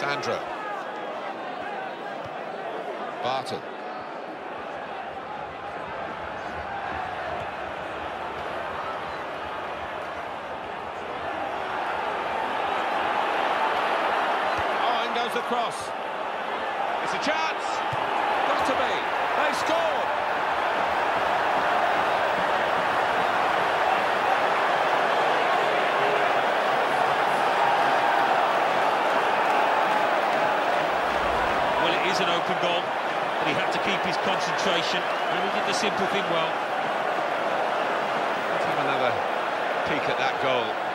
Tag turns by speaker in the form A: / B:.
A: Sandro. Barton. Oh, and goes across. It's a chance. Got to be. They scored.
B: Well, it is an open goal, but he had to keep his concentration, and he did the simple thing well.
A: Let's have another peek at that goal.